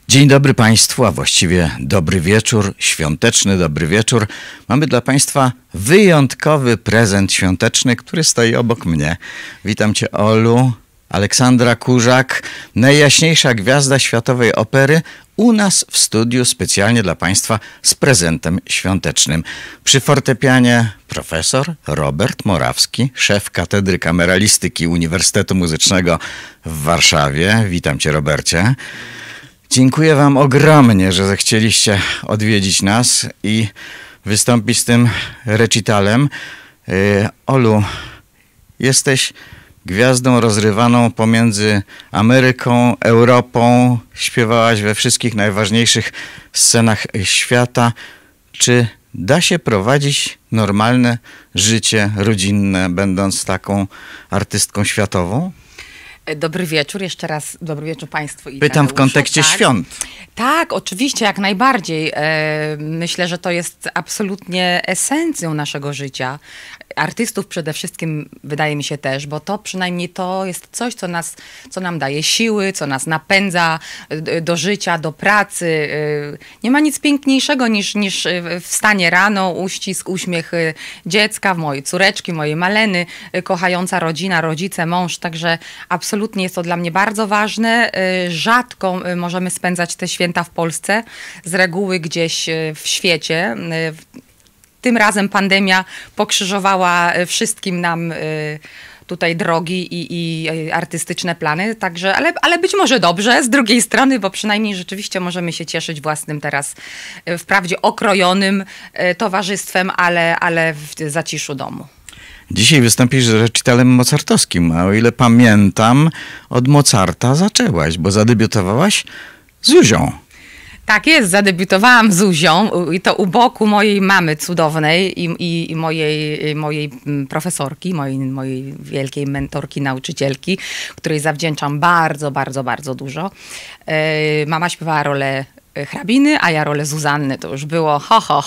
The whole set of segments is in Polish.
Dzień dobry Państwu, a właściwie dobry wieczór, świąteczny dobry wieczór. Mamy dla Państwa wyjątkowy prezent świąteczny, który stoi obok mnie. Witam Cię, Olu. Aleksandra Kurzak, najjaśniejsza gwiazda światowej opery, u nas w studiu specjalnie dla Państwa z prezentem świątecznym. Przy fortepianie profesor Robert Morawski, szef Katedry Kameralistyki Uniwersytetu Muzycznego w Warszawie. Witam Cię, Robercie. Dziękuję Wam ogromnie, że zechcieliście odwiedzić nas i wystąpić z tym recitalem. Olu, jesteś gwiazdą rozrywaną pomiędzy Ameryką, Europą. Śpiewałaś we wszystkich najważniejszych scenach świata. Czy da się prowadzić normalne życie rodzinne, będąc taką artystką światową? Dobry wieczór, jeszcze raz dobry wieczór Państwu. Pytam w kontekście świąt. Tak, oczywiście, jak najbardziej. Myślę, że to jest absolutnie esencją naszego życia. Artystów przede wszystkim, wydaje mi się też, bo to przynajmniej to jest coś, co nam daje siły, co nas napędza do życia, do pracy. Nie ma nic piękniejszego niż wstanie rano, uścisk, uśmiech dziecka, mojej córeczki, mojej Maleny, kochająca rodzina, rodzice, mąż, także absolutnie jest to dla mnie bardzo ważne. Rzadko możemy spędzać te święta w Polsce, z reguły gdzieś w świecie. Tym razem pokrzyżowała wszystkim nam tutaj drogi i artystyczne plany, także, ale być może dobrze z drugiej strony, bo przynajmniej rzeczywiście możemy się cieszyć własnym teraz, wprawdzie okrojonym towarzystwem, ale w zaciszu domu. Dzisiaj wystąpisz z recitalem mozartowskim, a o ile pamiętam, od Mozarta zaczęłaś, bo zadebiutowałaś z Zuzią. Tak jest, zadebiutowałam z Zuzią i to u boku mojej mamy cudownej i mojej profesorki, mojej wielkiej mentorki, nauczycielki, której zawdzięczam bardzo, bardzo, bardzo dużo. Mama śpiewała rolę hrabiny, a ja rolę Zuzanny. To już było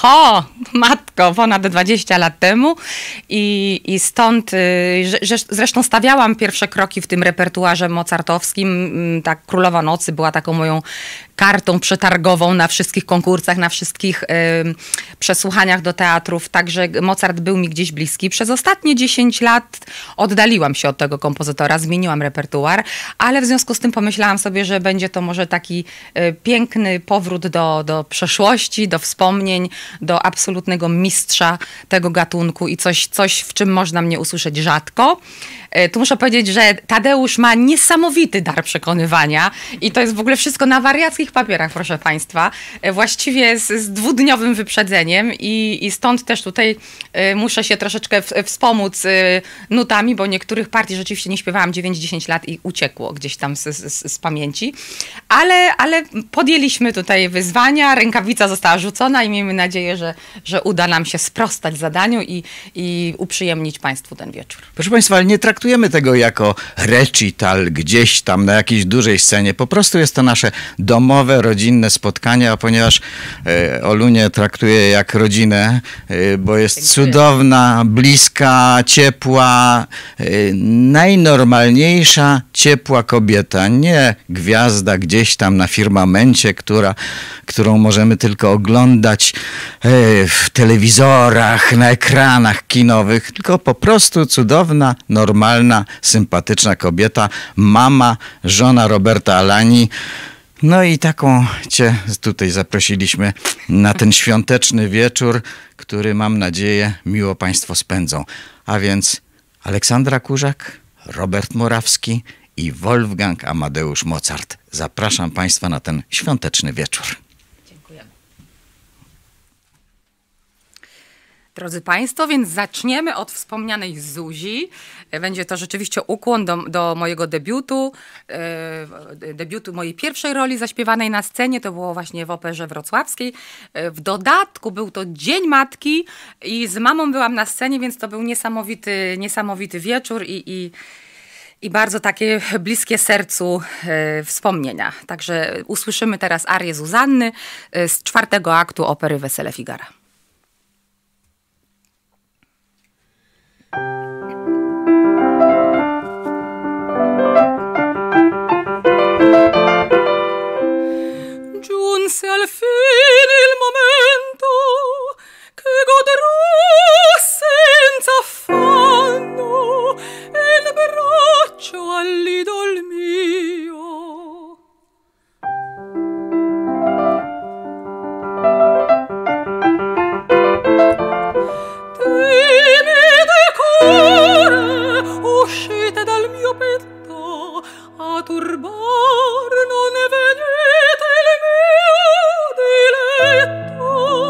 matko, ponad 20 lat temu i stąd, zresztą stawiałam pierwsze kroki w tym repertuarze mozartowskim. Tak Królowa Nocy była taką moją kartą przetargową na wszystkich konkursach, na wszystkich przesłuchaniach do teatrów, także Mozart był mi gdzieś bliski. Przez ostatnie 10 lat oddaliłam się od tego kompozytora, zmieniłam repertuar, ale w związku z tym pomyślałam sobie, że będzie to może taki piękny powrót do przeszłości, do wspomnień, do absolutnego mistrza tego gatunku i coś, w czym można mnie usłyszeć rzadko. Tu muszę powiedzieć, że Tadeusz ma niesamowity dar przekonywania i to jest w ogóle wszystko na wariackich papierach, proszę Państwa. Właściwie z dwudniowym wyprzedzeniem i stąd też tutaj muszę się troszeczkę wspomóc nutami, bo niektórych partii rzeczywiście nie śpiewałam 9-10 lat i uciekło gdzieś tam z pamięci. Ale podjęliśmy tutaj wyzwania, rękawica została rzucona i miejmy nadzieję, że uda nam się sprostać zadaniu i uprzyjemnić Państwu ten wieczór. Proszę Państwa, ale nie traktujemy tego jako recital gdzieś tam na jakiejś dużej scenie. Po prostu jest to nasze domowe, rodzinne spotkanie, a ponieważ Olunię traktuję jak rodzinę, bo jest cudowna, bliska, ciepła, najnormalniejsza, ciepła kobieta. Nie gwiazda gdzieś tam na firmamencie, którą możemy tylko oglądać w telewizorach, na ekranach kinowych, tylko po prostu cudowna, normalna, sympatyczna kobieta, mama, żona Roberta Alani. No i taką Cię tutaj zaprosiliśmy na ten świąteczny wieczór, który mam nadzieję miło Państwo spędzą. A więc Aleksandra Kurzak, Robert Morawski i Wolfgang Amadeusz Mozart. Zapraszam Państwa na ten świąteczny wieczór. Dziękujemy. Drodzy Państwo, więc zaczniemy od wspomnianej Zuzi. Będzie to rzeczywiście ukłon do mojego debiutu mojej pierwszej roli zaśpiewanej na scenie. To było właśnie w Operze Wrocławskiej. W dodatku był to Dzień Matki i z mamą byłam na scenie, więc to był niesamowity wieczór i bardzo takie bliskie sercu wspomnienia. Także usłyszymy teraz arię Zuzanny z 4. aktu opery Wesele Figara. petto a turbar non venite il mio diletto.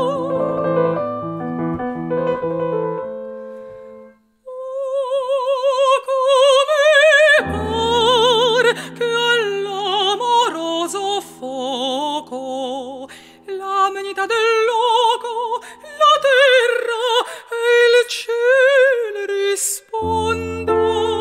Oh, come par che all'amoroso fuoco l'amanità del loco, la terra e il cielo rispondono.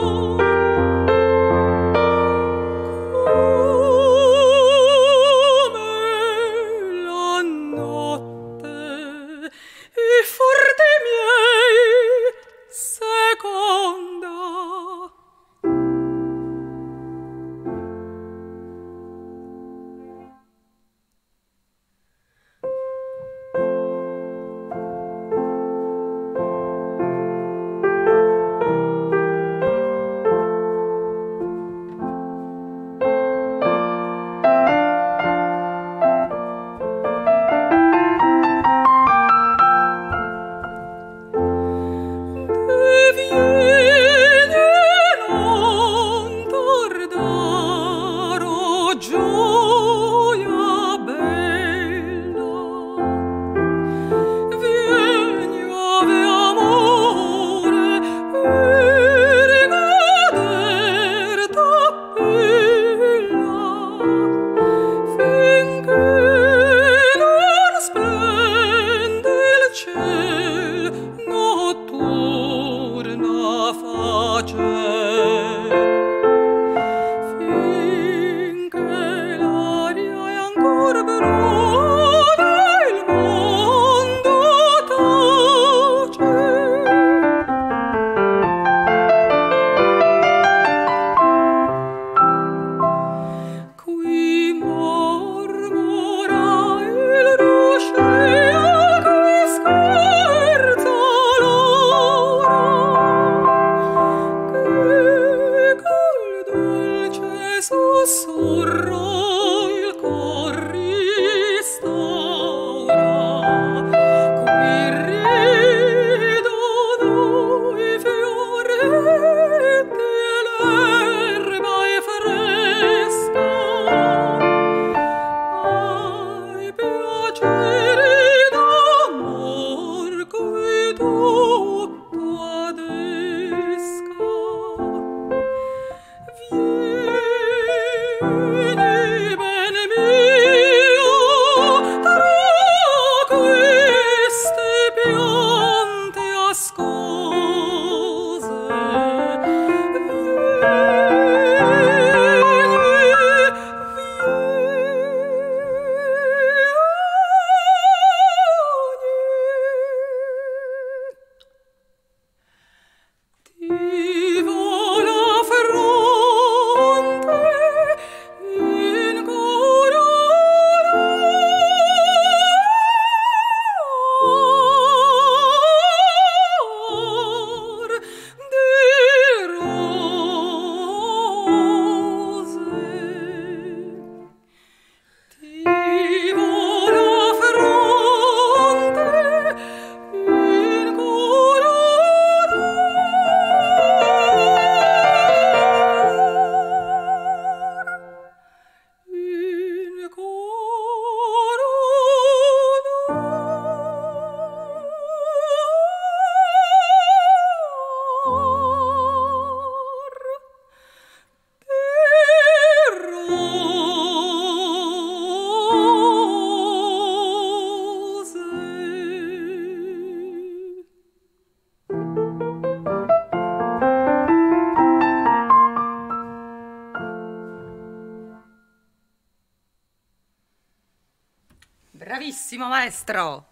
Brawissimo, maestro!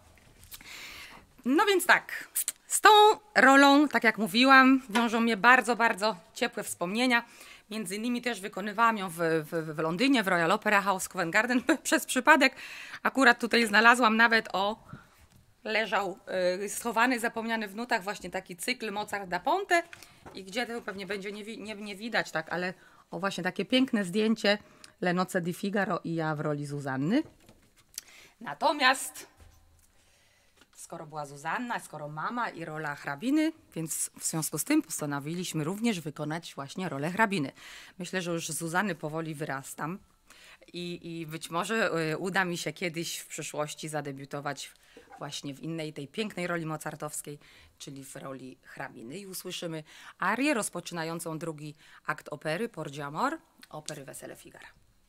No więc tak, z tą rolą, tak jak mówiłam, wiążą mnie bardzo, bardzo ciepłe wspomnienia. Między innymi też wykonywałam ją w Londynie, w Royal Opera House Covent Garden. Przez przypadek akurat tutaj znalazłam nawet, leżał schowany, zapomniany w nutach właśnie taki cykl Mozart da Ponte i gdzie to pewnie będzie nie widać, tak, ale właśnie takie piękne zdjęcie Le Nozze di Figaro i ja w roli Zuzanny. Natomiast skoro była Zuzanna, skoro mama i rola hrabiny, więc w związku z tym postanowiliśmy również wykonać właśnie rolę hrabiny. Myślę, że już z Zuzanny powoli wyrastam i być może uda mi się kiedyś w przyszłości zadebiutować właśnie w innej, tej pięknej roli mozartowskiej, czyli w roli hrabiny. I usłyszymy arię rozpoczynającą drugi akt opery Por d'amor, opery Wesele Figara.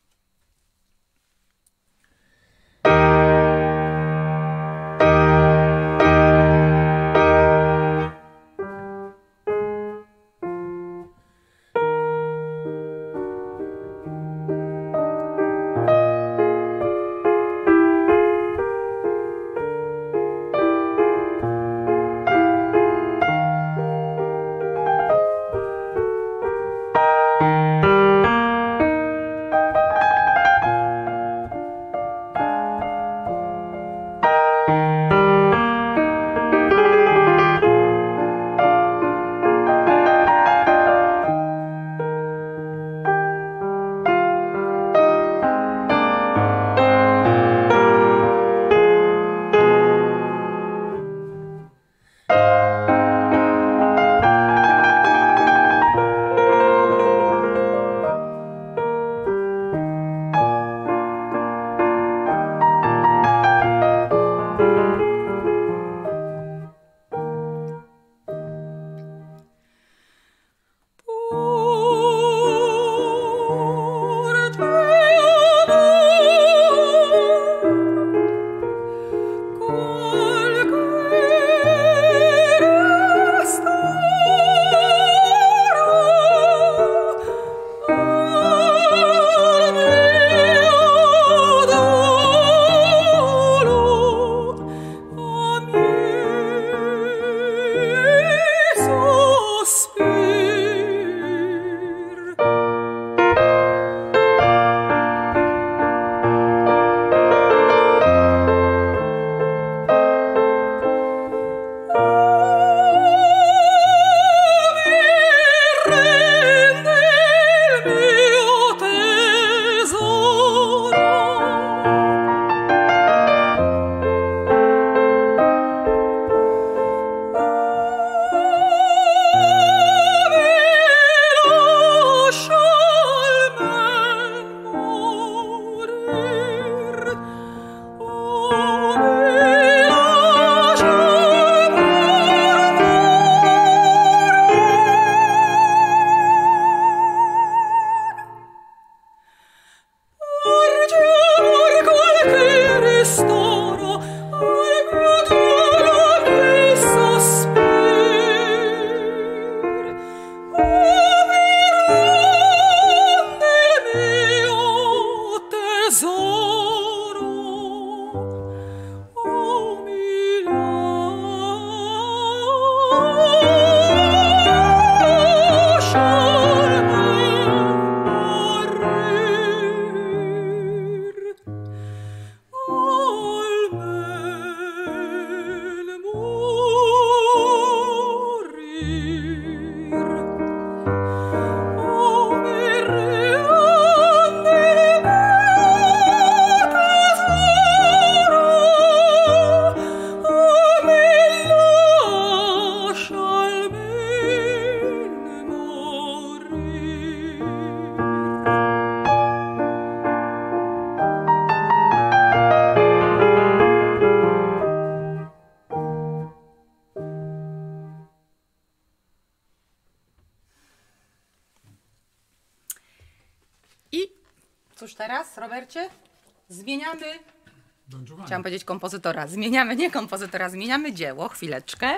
Cóż teraz, Robercie? Zmieniamy... Chciałam powiedzieć kompozytora. Zmieniamy, nie kompozytora, zmieniamy dzieło. Chwileczkę.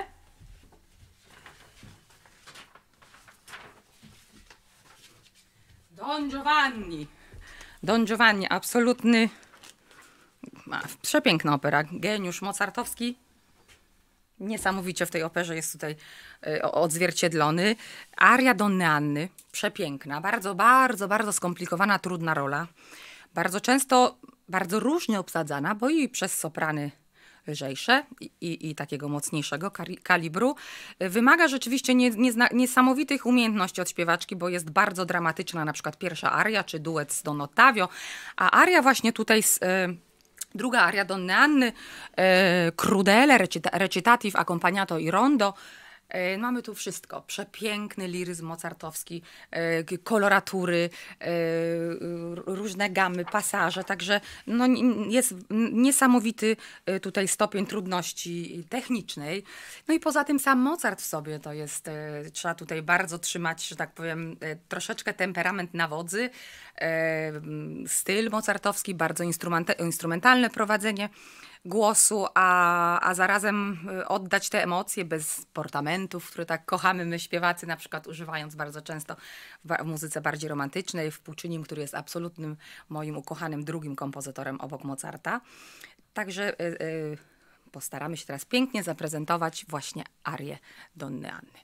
Don Giovanni. Don Giovanni, absolutny... Przepiękna opera. Geniusz mozartowski. Niesamowicie w tej operze jest tutaj odzwierciedlony. Aria Donny Anny, przepiękna, bardzo skomplikowana, trudna rola. Bardzo często, bardzo różnie obsadzana, bo i przez soprany lżejsze i takiego mocniejszego kalibru. Wymaga rzeczywiście niesamowitych umiejętności od śpiewaczki, bo jest bardzo dramatyczna, na przykład pierwsza aria, czy duet z Don Ottavio, a aria właśnie tutaj Druga aria Donny Anny, crudele, recitativ, accompagnato i rondo. Mamy tu wszystko. Przepiękny liryzm mozartowski, koloratury, różne gamy, pasaże. Także no, jest niesamowity tutaj stopień trudności technicznej. No i poza tym sam Mozart w sobie to jest, trzeba tutaj bardzo trzymać, że tak powiem, troszeczkę temperament na wodzy. Styl mozartowski, bardzo instrumentalne prowadzenie głosu, a zarazem oddać te emocje bez portamentów, które tak kochamy my śpiewacy, na przykład używając bardzo często w muzyce bardziej romantycznej, w Puccinim, który jest absolutnym moim ukochanym drugim kompozytorem obok Mozarta. Także postaramy się teraz pięknie zaprezentować właśnie arię Donny Anny.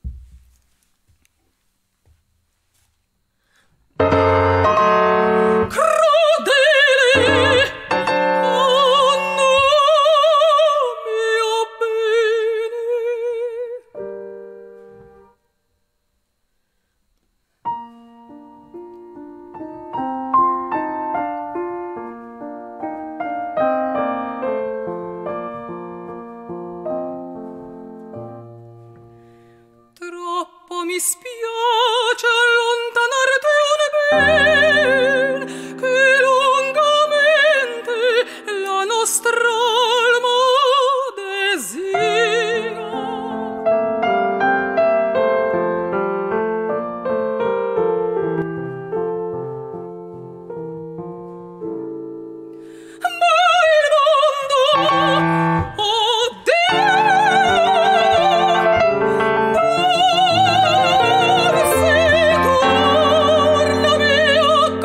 Mi spiace allontanarti un ben che lungamente la nostra alma desidera. Ma il mondo, oh Dio, tornami a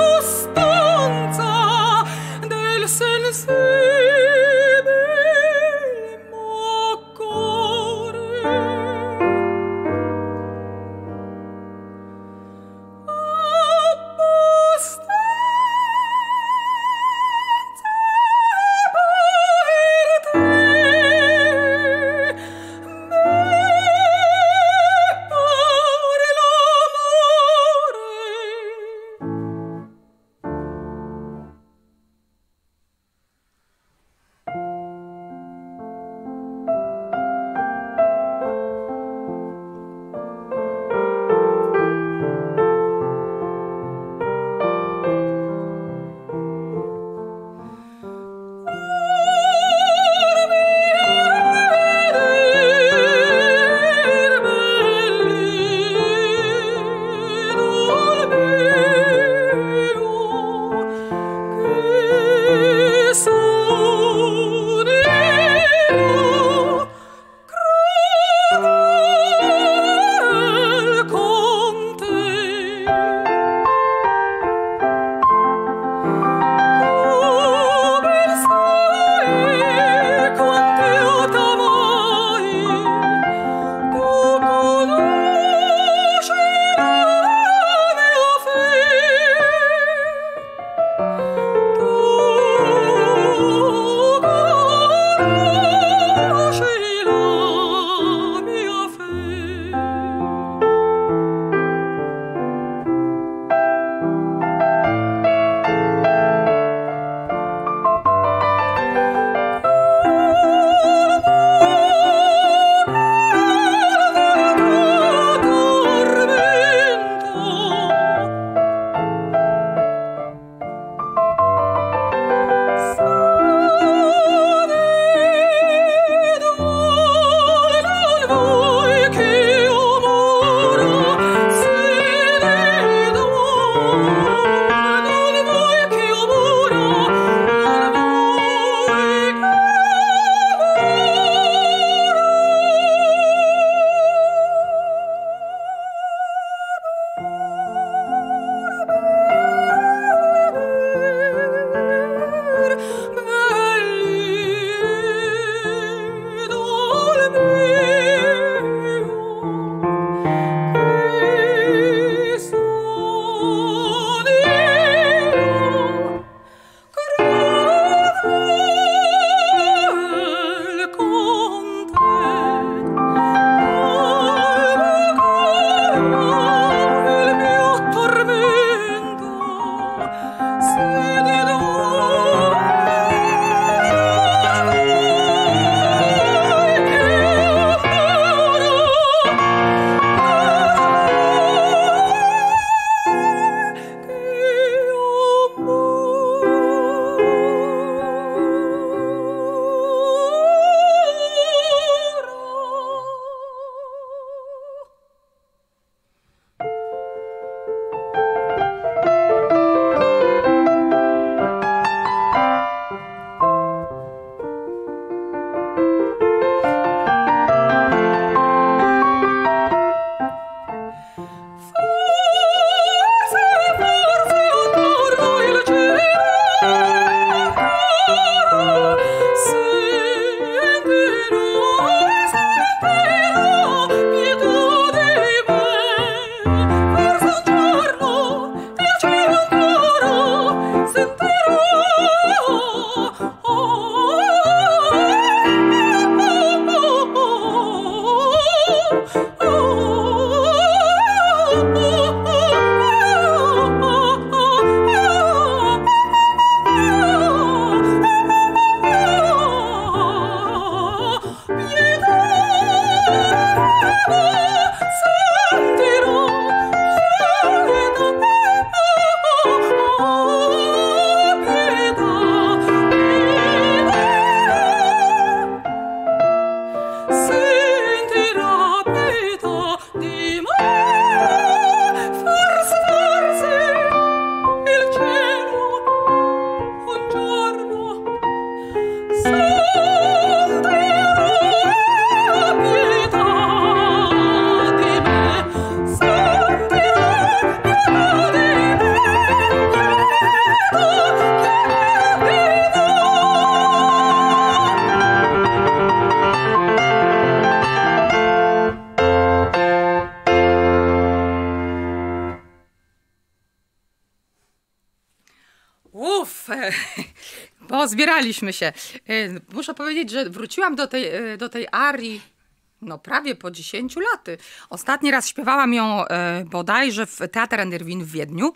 Bo zbieraliśmy się. Muszę powiedzieć, że wróciłam do tej arii no prawie po 10 laty. Ostatni raz śpiewałam ją bodajże w Theater an der Wien w Wiedniu.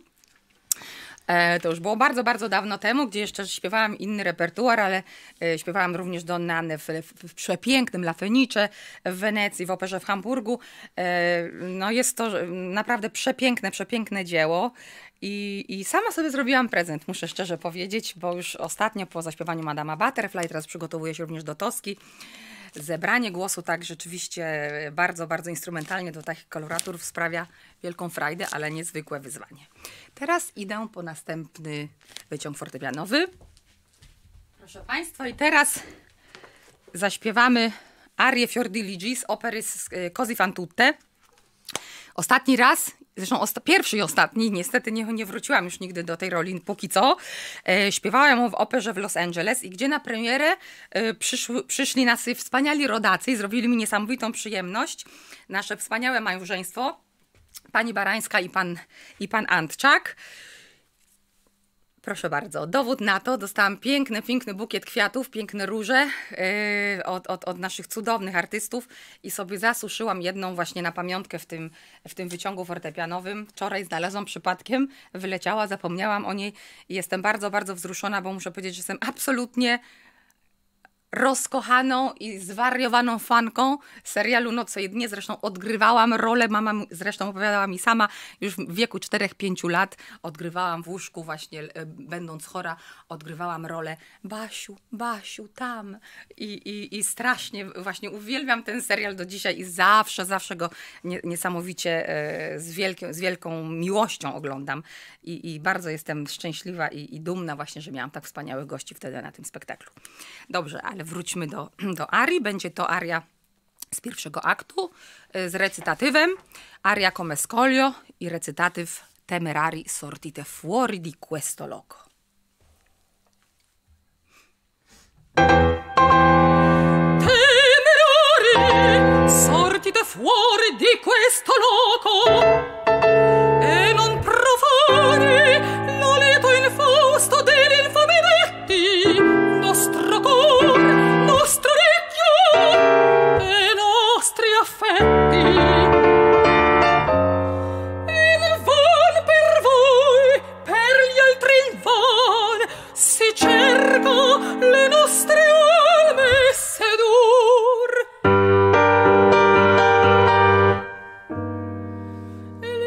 To już było bardzo, bardzo dawno temu, gdzie jeszcze śpiewałam inny repertuar, ale śpiewałam również Donnę Annę w przepięknym La Fenice w Wenecji, w Operze w Hamburgu. No jest to naprawdę przepiękne, przepiękne dzieło i sama sobie zrobiłam prezent, muszę szczerze powiedzieć, bo już ostatnio po zaśpiewaniu Madama Butterfly, teraz przygotowuję się również do Toski. Zebranie głosu tak rzeczywiście bardzo, bardzo instrumentalnie do takich koloratur sprawia wielką frajdę, ale niezwykłe wyzwanie. Teraz idę po następny wyciąg fortepianowy. Proszę Państwa, i teraz zaśpiewamy arię Fior di Ligi z opery Così fan tutte. Ostatni raz, zresztą pierwszy i ostatni, niestety nie wróciłam już nigdy do tej roli póki co. Śpiewałam ją w operze w Los Angeles i gdzie na premierę przyszli nasi wspaniali rodacy i zrobili mi niesamowitą przyjemność. Nasze wspaniałe małżeństwo, pani Barańska i pan Antczak. Proszę bardzo, dowód na to, dostałam piękny bukiet kwiatów, piękne róże od naszych cudownych artystów i sobie zasuszyłam jedną właśnie na pamiątkę w tym wyciągu fortepianowym. Wczoraj znalazłam przypadkiem, wyleciała, zapomniałam o niej i jestem bardzo, bardzo wzruszona, bo muszę powiedzieć, że jestem absolutnie rozkochaną i zwariowaną fanką serialu Noce i dnie. Zresztą odgrywałam rolę, mama zresztą opowiadała mi sama, już w wieku 4-5 lat odgrywałam w łóżku właśnie, będąc chora, odgrywałam rolę Basiu, tam. I strasznie właśnie uwielbiam ten serial do dzisiaj i zawsze go niesamowicie z wielką miłością oglądam. I bardzo jestem szczęśliwa i dumna właśnie, że miałam tak wspaniałych gości wtedy na tym spektaklu. Dobrze, ale wróćmy do arii. Będzie to aria z pierwszego aktu z recytatywem. Aria come scolio i recytatyw Temerari sortite fuori di questo loco. Temerari sortite fuori di questo loco e non profani l'olito infausto degli infami detti nostro cor, nostro orecchio e nostri affetti. Il van per voi, per gli altri il van, si cerca le nostre alme sedur. E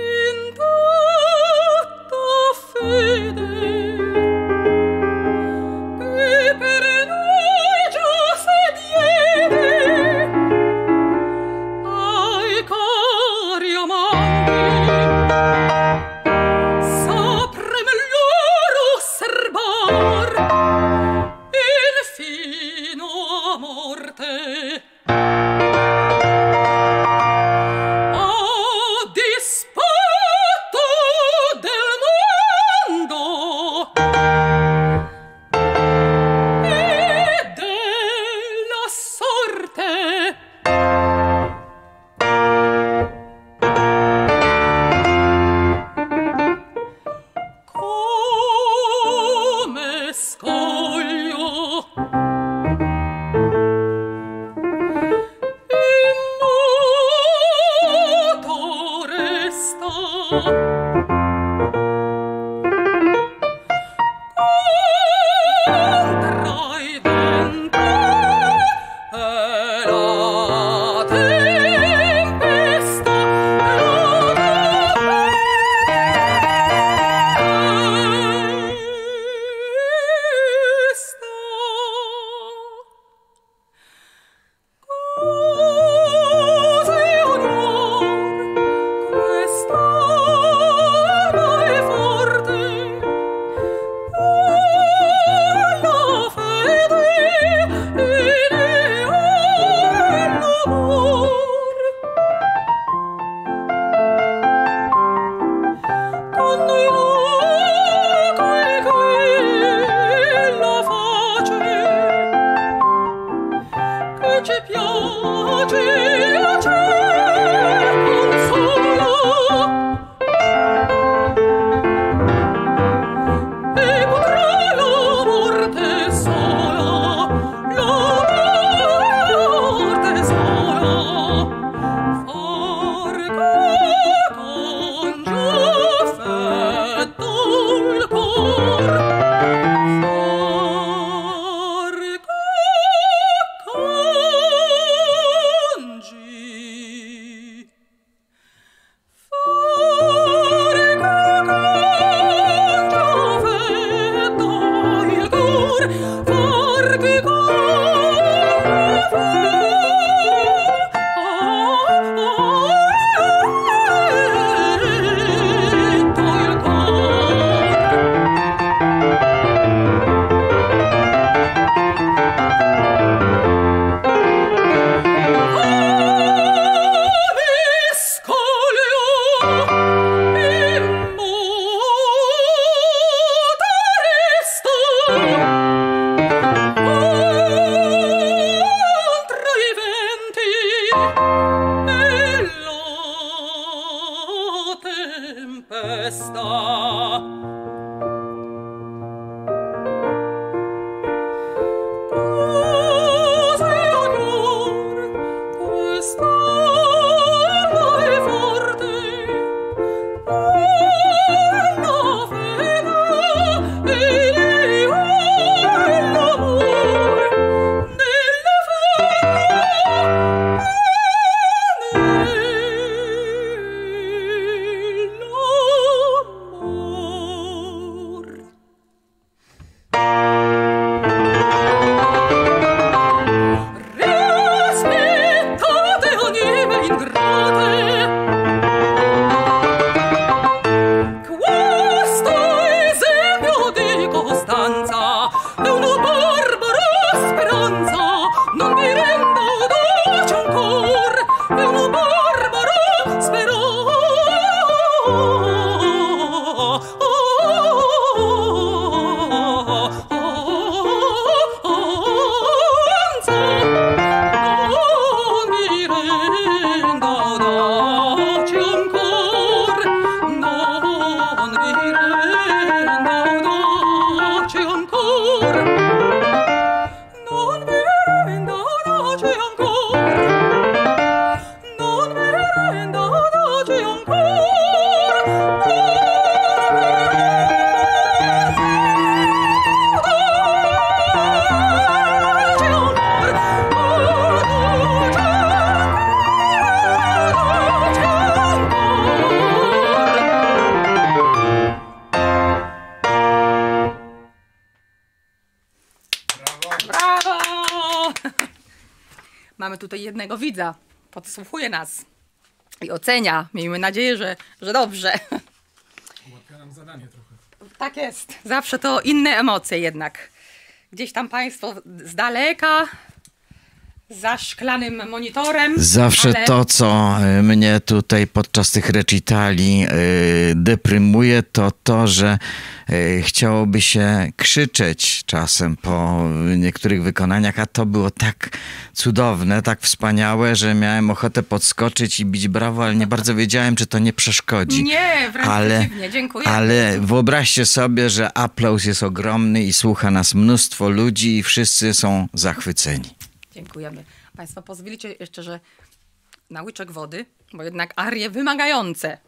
Mamy tutaj jednego widza, podsłuchuje nas i ocenia. Miejmy nadzieję, że dobrze. Ułatwia nam zadanie trochę. Tak jest. Zawsze to inne emocje jednak. Gdzieś tam państwo z daleka, za szklanym monitorem. Zawsze ale... to, co mnie tutaj podczas tych recitali deprymuje, to to, że chciałoby się krzyczeć czasem po niektórych wykonaniach, a to było tak cudowne, tak wspaniałe, że miałem ochotę podskoczyć i bić brawo, ale nie bardzo wiedziałem, czy to nie przeszkodzi. Nie, wręcz przeciwnie, dziękuję. Ale wyobraźcie sobie, że aplauz jest ogromny i słucha nas mnóstwo ludzi i wszyscy są zachwyceni. Dziękujemy. Państwo pozwolicie jeszcze, że na łyczek wody, bo jednak arie wymagające.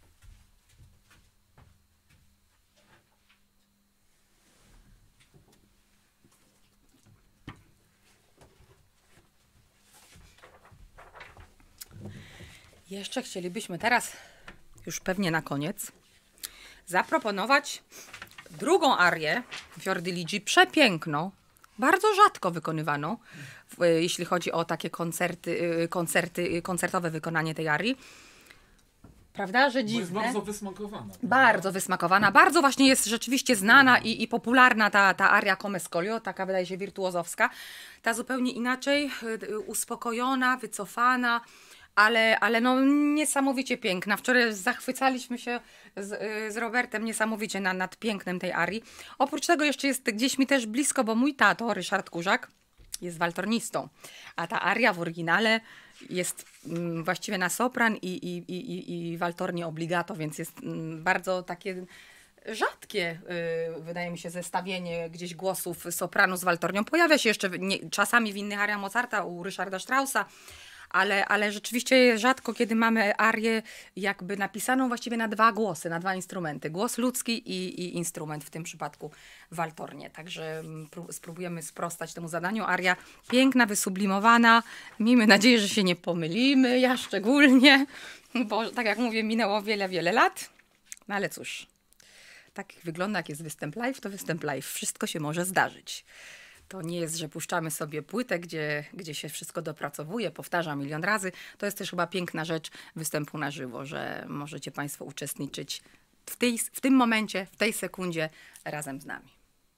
Jeszcze chcielibyśmy teraz, już pewnie na koniec, zaproponować drugą arię Fiordiligi, przepiękną, bardzo rzadko wykonywaną, jeśli chodzi o takie koncertowe wykonanie tej arii. Prawda, że dziwne? Bo jest bardzo wysmakowana. Bardzo wysmakowana, bardzo właśnie jest rzeczywiście znana i popularna ta aria Come Scolio, taka wydaje się wirtuozowska. Ta zupełnie inaczej, uspokojona, wycofana, ale no niesamowicie piękna. Wczoraj zachwycaliśmy się z Robertem niesamowicie nad pięknem tej arii. Oprócz tego jeszcze jest gdzieś mi też blisko, bo mój tato, Ryszard Kurzak, jest waltornistą, a ta aria w oryginale jest właściwie na sopran i waltornie obligato, więc jest bardzo takie rzadkie, wydaje mi się, zestawienie gdzieś głosów sopranu z waltornią. Pojawia się jeszcze czasami w innych ariach Mozarta, u Ryszarda Straussa, ale rzeczywiście rzadko, kiedy mamy arię jakby napisaną właściwie na dwa głosy, na dwa instrumenty. Głos ludzki i instrument, w tym przypadku waltornie. Także spróbujemy sprostać temu zadaniu. Aria piękna, wysublimowana. Miejmy nadzieję, że się nie pomylimy, ja szczególnie, bo tak jak mówię, minęło wiele, wiele lat. No ale cóż, tak wygląda, jak jest występ live, to występ live. Wszystko się może zdarzyć. To nie jest, że puszczamy sobie płytę, gdzie się wszystko dopracowuje, powtarza milion razy. To jest też chyba piękna rzecz występu na żywo, że możecie Państwo uczestniczyć w tym momencie, w tej sekundzie razem z nami.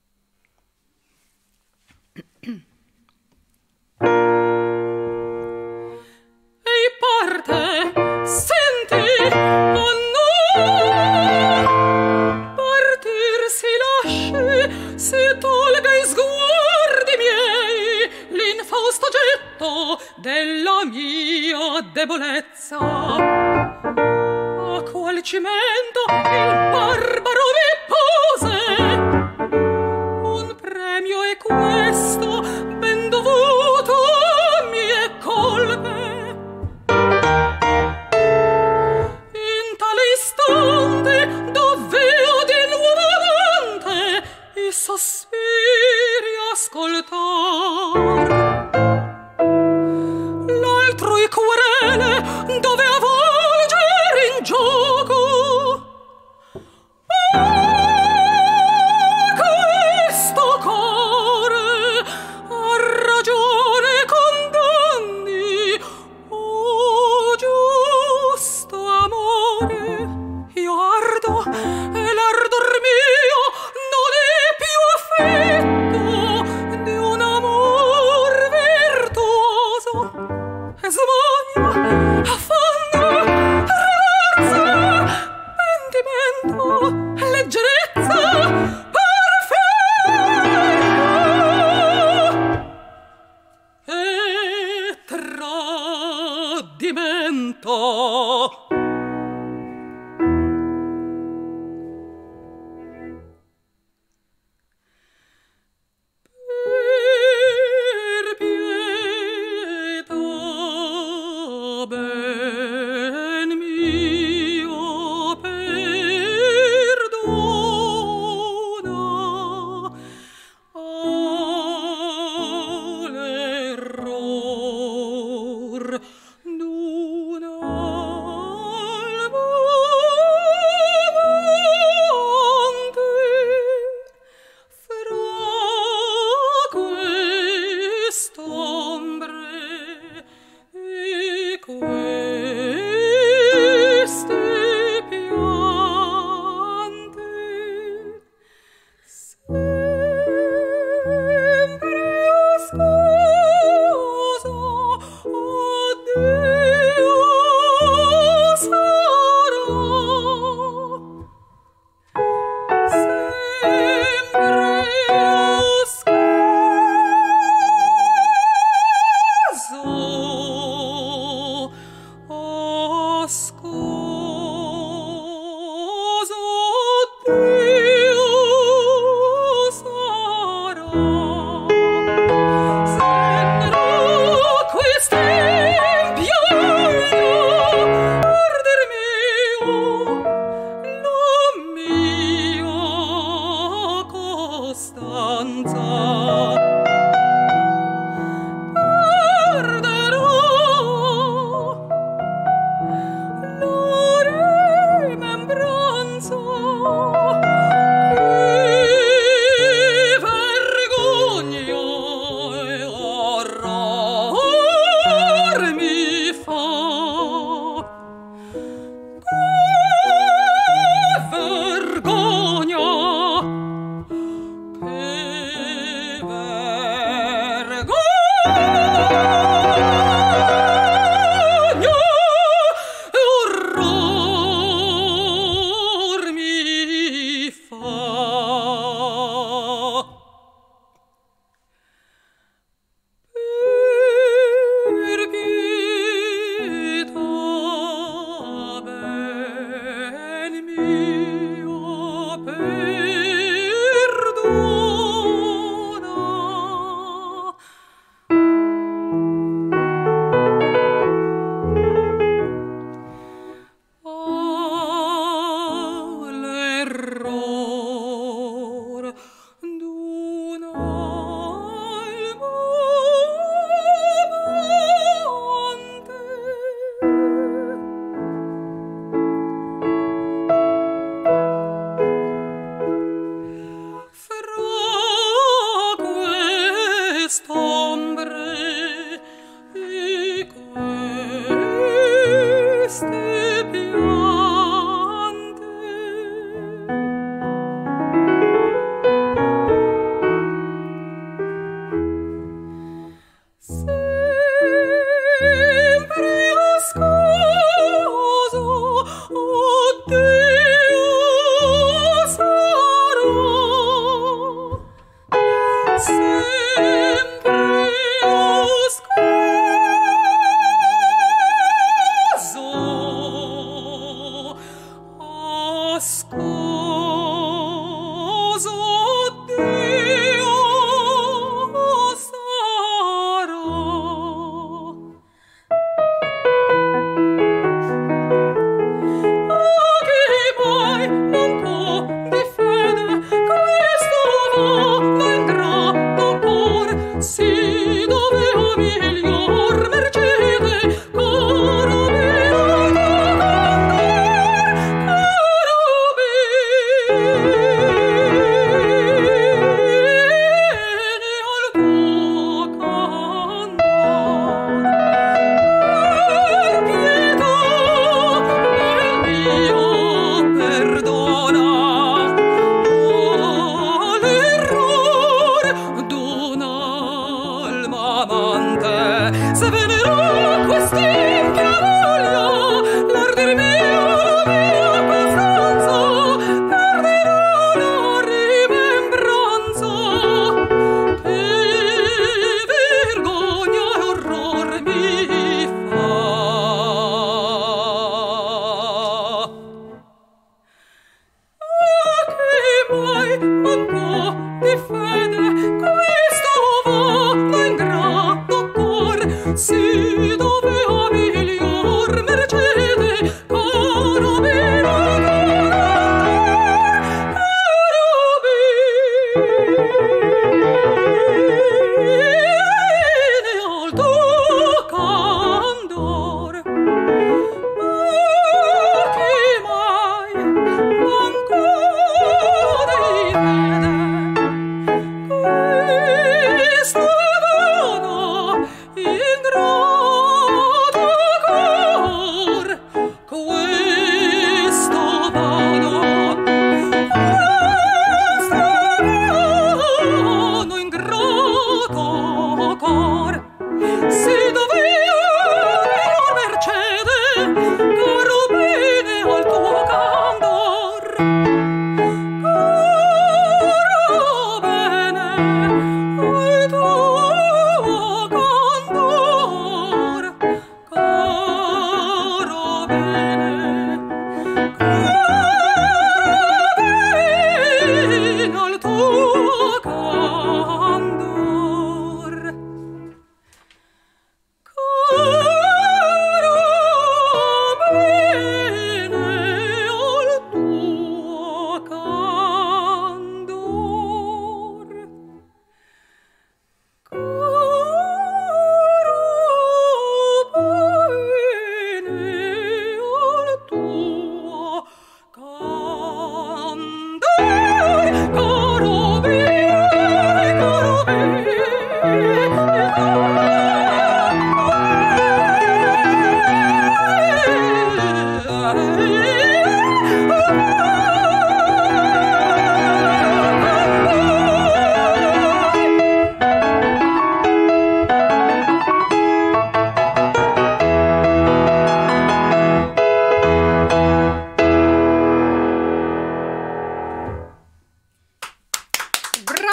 Ehi parte, senti, oh no, partir si lasci, si tolga i sguardi miei, l'infausto getto della mia debolezza. A qual cimento il barbaro vi pose, un premio è questo, ben dovuto a mie colpe. In tale istante dov'io di nuovo amante i sospiri ascoltar. L'altrui querele dovea volgere in gioco. Questo core a ragione condanni, o giusto amore, io ardo e l'ardor mio non è più affetto di un amor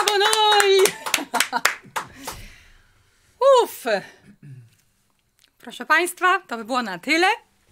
brawo noi! Uff. Proszę Państwa, to by było na tyle.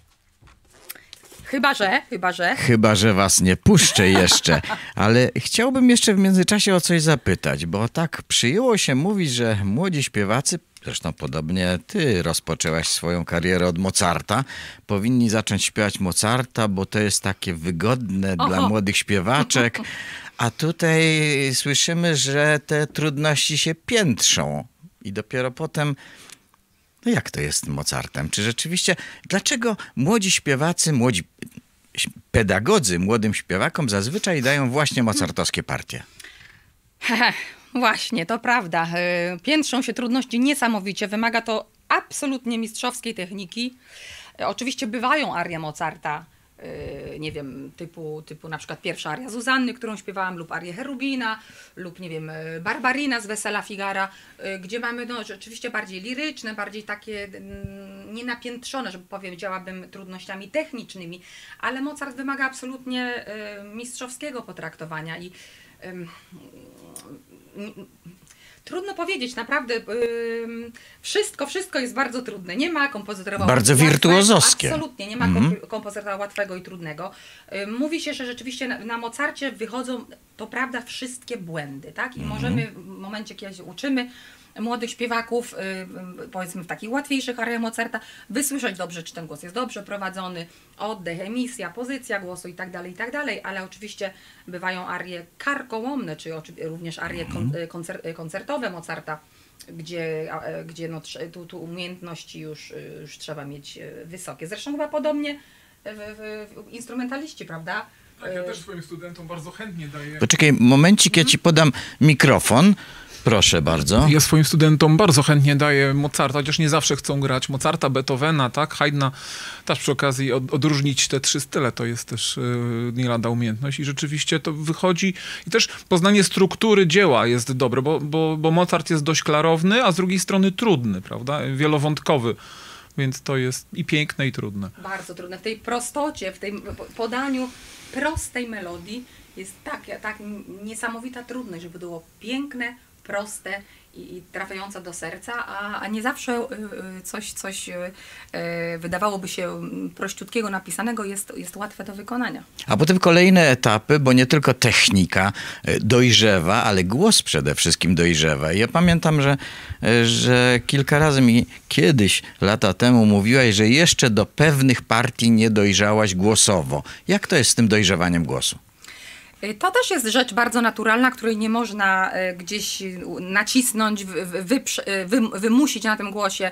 Chyba, że was nie puszczę jeszcze, ale chciałbym jeszcze w międzyczasie o coś zapytać, bo tak przyjęło się mówić, że młodzi śpiewacy, zresztą podobnie ty rozpoczęłaś swoją karierę od Mozarta, powinni zacząć śpiewać Mozarta, bo to jest takie wygodne dla młodych śpiewaczek, a tutaj słyszymy, że te trudności się piętrzą i dopiero potem... No jak to jest z Mozartem? Czy rzeczywiście, dlaczego młodzi śpiewacy, młodzi pedagodzy młodym śpiewakom zazwyczaj dają właśnie mozartowskie partie? Właśnie, to prawda. Piętrzą się trudności niesamowicie. Wymaga to absolutnie mistrzowskiej techniki. Oczywiście bywają arie Mozarta, nie wiem, typu na przykład pierwsza aria Zuzanny, którą śpiewałam, lub arię Cherubina, lub nie wiem, Barbarina z Wesela Figara, gdzie mamy no, rzeczywiście bardziej liryczne, bardziej takie nienapiętrzone, żeby powiedziałabym, trudnościami technicznymi, ale Mozart wymaga absolutnie mistrzowskiego potraktowania i trudno powiedzieć, naprawdę wszystko jest bardzo trudne. Nie ma kompozytora bardzo łatwego, wirtuozowskie. Absolutnie, nie ma kompozytora łatwego i trudnego. Mówi się, że rzeczywiście na Mozarcie wychodzą, to prawda, wszystkie błędy, tak? I możemy w momencie, kiedy się uczymy młodych śpiewaków, powiedzmy w takich łatwiejszych ariach Mozarta, wysłyszeć dobrze, czy ten głos jest dobrze prowadzony, oddech, emisja, pozycja głosu i tak dalej, ale oczywiście bywają arie karkołomne, czy również arie koncertowe Mozarta, gdzie no, tu umiejętności już trzeba mieć wysokie. Zresztą chyba podobnie instrumentaliści, prawda? Tak, ja też swoim studentom bardzo chętnie daję... Poczekaj, momencik, ja ci podam mikrofon. Proszę bardzo. Ja swoim studentom bardzo chętnie daję Mozarta, chociaż nie zawsze chcą grać Mozarta, Beethovena, tak? Haydna, też przy okazji odróżnić te trzy style, to jest też nie lada umiejętność i rzeczywiście to wychodzi i też poznanie struktury dzieła jest dobre, bo Mozart jest dość klarowny, a z drugiej strony trudny, prawda? Wielowątkowy. Więc to jest i piękne, i trudne. Bardzo trudne. W tej prostocie, w tym podaniu prostej melodii jest tak niesamowita trudność, żeby było piękne, proste i trafiające do serca, a nie zawsze coś wydawałoby się prościutkiego napisanego jest łatwe do wykonania. A potem kolejne etapy, bo nie tylko technika dojrzewa, ale głos przede wszystkim dojrzewa. I ja pamiętam, że kilka razy mi kiedyś, lata temu mówiłaś, że jeszcze do pewnych partii nie dojrzałaś głosowo. Jak to jest z tym dojrzewaniem głosu? To też jest rzecz bardzo naturalna, której nie można gdzieś nacisnąć, wymusić na tym głosie.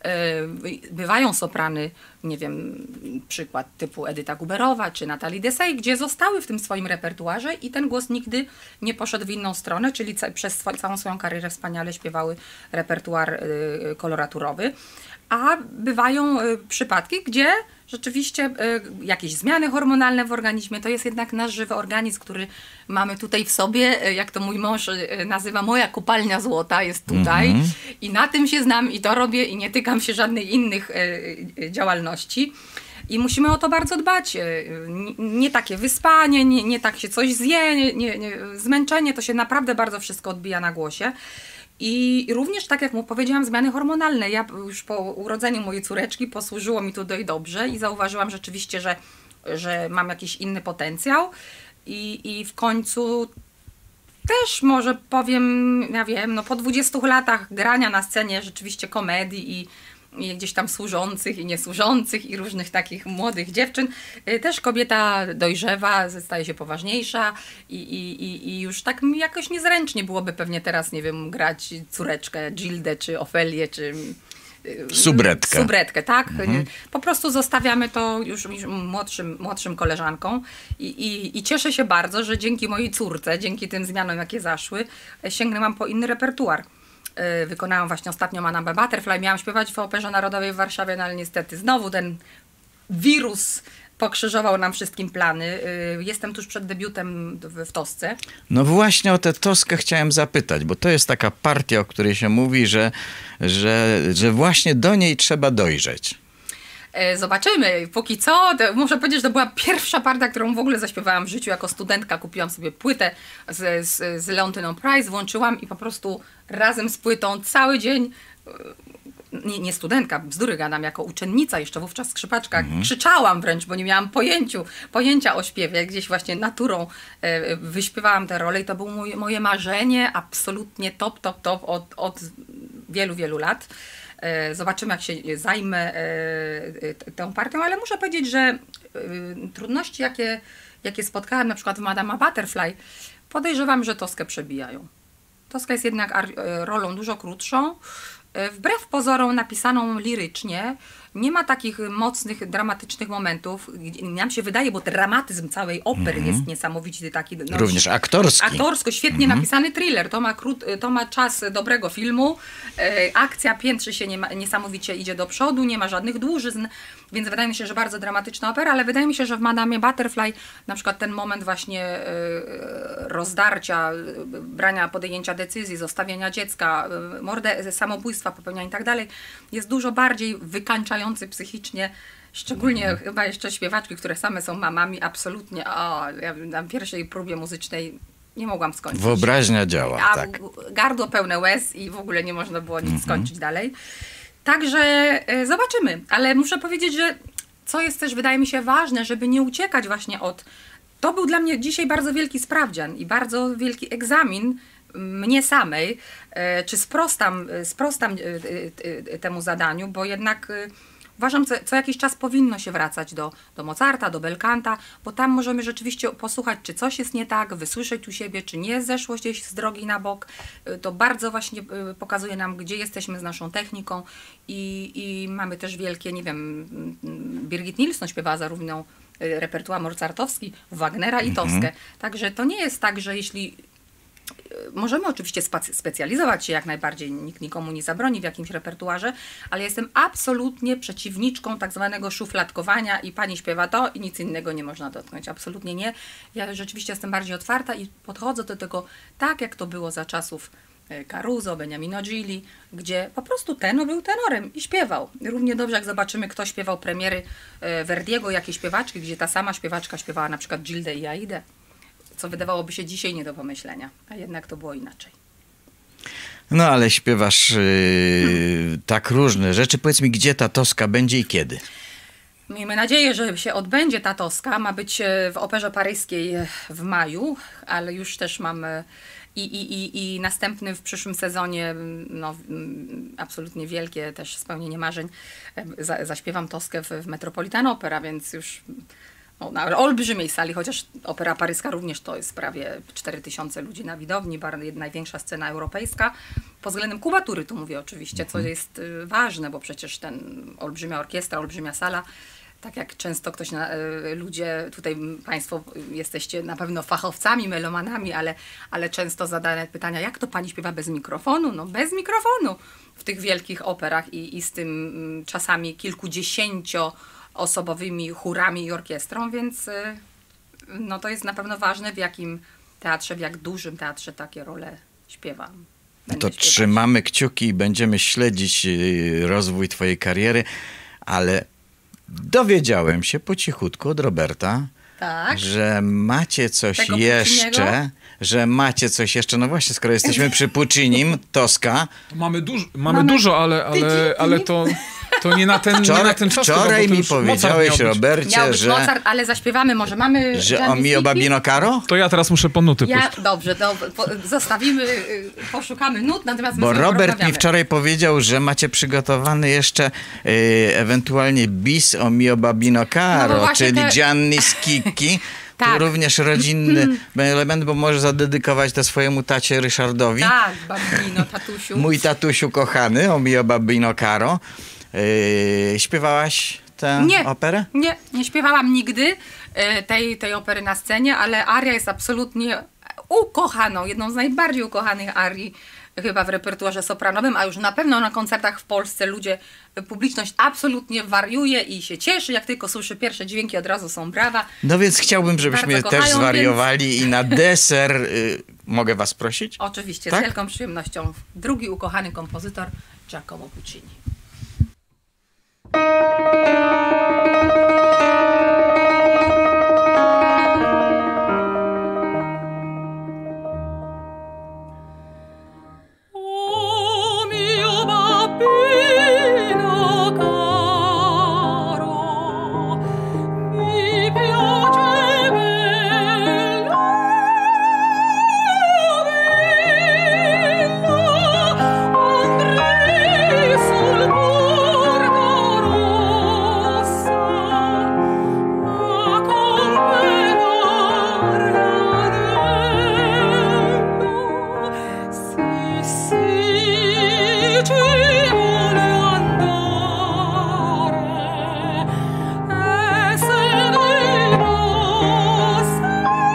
Bywają soprany, nie wiem, przykład typu Edyta Guberowa czy Natalie Dessay, gdzie zostały w tym swoim repertuarze i ten głos nigdy nie poszedł w inną stronę, czyli przez całą swoją karierę wspaniale śpiewały repertuar koloraturowy. A bywają przypadki, gdzie rzeczywiście jakieś zmiany hormonalne w organizmie, to jest jednak nasz żywy organizm, który mamy tutaj w sobie, jak to mój mąż nazywa, moja kopalnia złota jest tutaj i na tym się znam i to robię i nie tykam się żadnych innych działalności. I musimy o to bardzo dbać. Nie takie wyspanie, nie tak się coś zje, zmęczenie, to się naprawdę bardzo wszystko odbija na głosie. I również, tak jak mu powiedziałam, zmiany hormonalne. Ja już po urodzeniu mojej córeczki posłużyło mi tutaj dobrze i zauważyłam rzeczywiście, że mam jakiś inny potencjał. I w końcu też może powiem, ja wiem, no po 20 latach grania na scenie rzeczywiście komedii i gdzieś tam służących i niesłużących i różnych takich młodych dziewczyn, też kobieta dojrzewa, staje się poważniejsza i już tak mi jakoś niezręcznie byłoby pewnie teraz, nie wiem, grać córeczkę, Gildę, czy Ofelię, czy Subretkę, tak? Po prostu zostawiamy to już młodszym koleżankom i cieszę się bardzo, że dzięki mojej córce, dzięki tym zmianom, jakie zaszły, sięgnęłam po inny repertuar. Wykonałam właśnie ostatnio Madame Butterfly, miałam śpiewać w Operze Narodowej w Warszawie, no ale niestety znowu ten wirus pokrzyżował nam wszystkim plany. Jestem tuż przed debiutem w Tosce. No właśnie o tę Toskę chciałem zapytać, bo to jest taka partia, o której się mówi, że właśnie do niej trzeba dojrzeć. Zobaczymy. Póki co, muszę powiedzieć, że to była pierwsza partia, którą w ogóle zaśpiewałam w życiu jako studentka. Kupiłam sobie płytę z Leontyną Price, włączyłam i po prostu razem z płytą cały dzień, nie studentka, bzdury gadam, jako uczennica, jeszcze wówczas skrzypaczka, krzyczałam wręcz, bo nie miałam pojęcia o śpiewie. Gdzieś właśnie naturą wyśpiewałam tę rolę i to było moje marzenie, absolutnie top od wielu, wielu lat. Zobaczymy, jak się zajmę tą partią, ale muszę powiedzieć, że trudności, jakie spotkałam na przykład w Madama Butterfly, podejrzewam, że Toskę przebijają. Toska jest jednak rolą dużo krótszą, wbrew pozorom napisaną lirycznie, nie ma takich mocnych, dramatycznych momentów. Nam się wydaje, bo dramatyzm całej opery jest niesamowity taki. No, również aktorski. Aktorsko, świetnie napisany thriller. To ma czas dobrego filmu. Akcja piętrzy się niesamowicie, idzie do przodu, nie ma żadnych dłużyzn, więc wydaje mi się, że bardzo dramatyczna opera, ale wydaje mi się, że w Madamie Butterfly na przykład ten moment właśnie rozdarcia, podjęcia decyzji, zostawienia dziecka, samobójstwa, popełniania i tak dalej, jest dużo bardziej wykańczający psychicznie, szczególnie chyba jeszcze śpiewaczki, które same są mamami, absolutnie, ja na pierwszej próbie muzycznej nie mogłam skończyć. Wyobraźnia działa, a tak. Gardło pełne łez i w ogóle nie można było nic skończyć dalej. Także zobaczymy, ale muszę powiedzieć, że co jest też, wydaje mi się, ważne, żeby nie uciekać właśnie od... To był dla mnie dzisiaj bardzo wielki sprawdzian i bardzo wielki egzamin mnie samej, czy sprostam temu zadaniu, bo jednak uważam, co jakiś czas powinno się wracać do Mozarta, do Belcanta, bo tam możemy rzeczywiście posłuchać, czy coś jest nie tak, wysłyszeć u siebie, czy nie zeszło gdzieś z drogi na bok. To bardzo właśnie pokazuje nam, gdzie jesteśmy z naszą techniką i mamy też wielkie, nie wiem, Birgit Nilsson śpiewała zarówno repertuar mozartowski, Wagnera i Toskę. Także to nie jest tak, że jeśli... Możemy oczywiście specjalizować się jak najbardziej, nikt nikomu nie zabroni w jakimś repertuarze, ale jestem absolutnie przeciwniczką tak zwanego szufladkowania i pani śpiewa to i nic innego nie można dotknąć. Absolutnie nie. Ja rzeczywiście jestem bardziej otwarta i podchodzę do tego tak, jak to było za czasów Caruso, Beniamino Gigli, gdzie po prostu tenor był tenorem i śpiewał. Równie dobrze, jak zobaczymy, kto śpiewał premiery Verdiego, jakiej śpiewaczki, gdzie ta sama śpiewaczka śpiewała na przykład Gildę i Aidę, co wydawałoby się dzisiaj nie do pomyślenia, a jednak to było inaczej. No ale śpiewasz tak różne rzeczy. Powiedz mi, gdzie ta Toska będzie i kiedy? Miejmy nadzieję, że się odbędzie ta Toska. Ma być w Operze Paryskiej w maju, ale już też mamy i następny w przyszłym sezonie, no, absolutnie wielkie też spełnienie marzeń. Zaśpiewam Toskę w Metropolitan Opera, więc już... na olbrzymiej sali, chociaż Opera Paryska również to jest prawie 4000 ludzi na widowni, największa scena europejska. Pod względem kubatury tu mówię oczywiście, co jest ważne, bo przecież olbrzymia orkiestra, olbrzymia sala, tak jak często ludzie, tutaj Państwo jesteście na pewno fachowcami, melomanami, ale często zadane pytania, jak to pani śpiewa bez mikrofonu? No bez mikrofonu w tych wielkich operach i z tym czasami kilkudziesięcioosobowymi chórami i orkiestrą, więc no to jest na pewno ważne, w jakim teatrze, w jak dużym teatrze takie role śpiewam. To trzymamy kciuki i będziemy śledzić rozwój twojej kariery, ale dowiedziałem się po cichutku od Roberta, tak? że macie coś jeszcze, no właśnie, skoro jesteśmy przy Puccinim, Toska. Mamy dużo, ale to nie na ten czas. Wczoraj mi powiedziałeś, Robercie, miał być że... Mozart, ale zaśpiewamy, może mamy... Że o mio Babino Caro? To ja teraz muszę po nuty pójść. Dobrze, zostawimy, poszukamy nut, natomiast bo Robert mi wczoraj powiedział, że macie przygotowany jeszcze ewentualnie bis o mio Babino Caro, no czyli Gianni Schicchi. Tak. To również rodzinny element, bo możesz zadedykować to swojemu tacie Ryszardowi. Tak, Babino, tatusiu. Mój tatusiu kochany, o mio Babino Caro. Śpiewałaś tę operę? Nie śpiewałam nigdy tej opery na scenie, ale aria jest absolutnie ukochaną, jedną z najbardziej ukochanych arii chyba w repertuarze sopranowym, a już na pewno na koncertach w Polsce publiczność absolutnie wariuje i się cieszy, jak tylko słyszy pierwsze dźwięki, od razu są brawa. No więc chciałbym, żebyśmy też zwariowali i na deser mogę was prosić? Oczywiście, tak? Z wielką przyjemnością. Drugi ukochany kompozytor Giacomo Puccini. O mio babbino caro, mi piace bello, bello, andrei sul Borgo Rossa a accompagnarla. Sì, sì, ci vuole andare, e se noi possa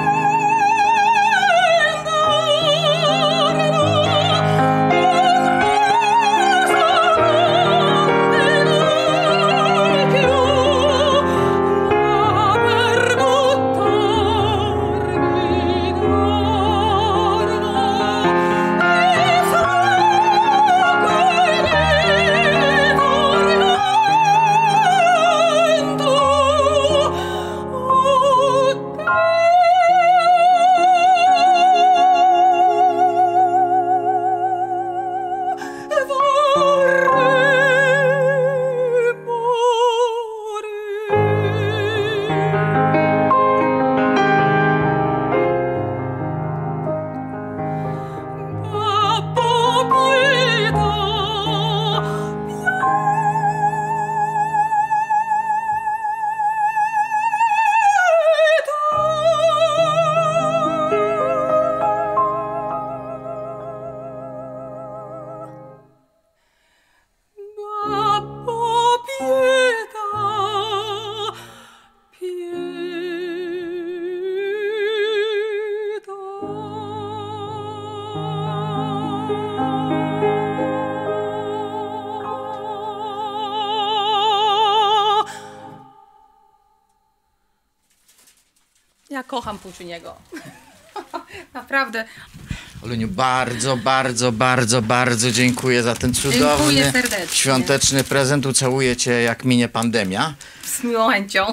Ja kocham Pucciniego. Naprawdę. Oluniu, bardzo, bardzo, bardzo, bardzo dziękuję za ten cudowny, Dziękuję serdecznie. świąteczny prezent. Ucałuję cię, jak minie pandemia. Z miłą chęcią.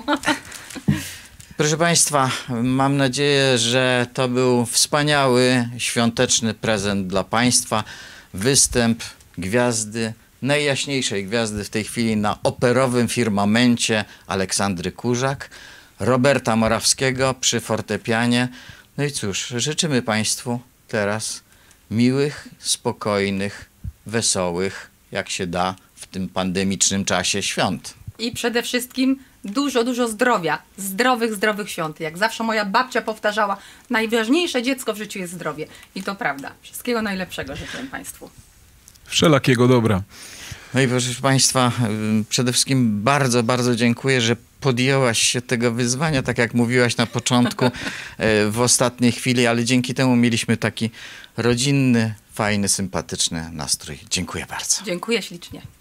Proszę Państwa, mam nadzieję, że to był wspaniały, świąteczny prezent dla Państwa. Występ gwiazdy, najjaśniejszej gwiazdy w tej chwili na operowym firmamencie Aleksandry Kurzak, Roberta Morawskiego przy fortepianie. No i cóż, życzymy Państwu teraz miłych, spokojnych, wesołych, jak się da w tym pandemicznym czasie świąt. I przede wszystkim dużo, dużo zdrowia. Zdrowych świąt. Jak zawsze moja babcia powtarzała, najważniejsze dziecko w życiu jest zdrowie. I to prawda. Wszystkiego najlepszego życzę Państwu. Wszelakiego dobra. No i proszę Państwa, przede wszystkim bardzo, bardzo dziękuję, że podjęłaś się tego wyzwania, tak jak mówiłaś na początku, w ostatniej chwili, ale dzięki temu mieliśmy taki rodzinny, fajny, sympatyczny nastrój. Dziękuję bardzo. Dziękuję ślicznie.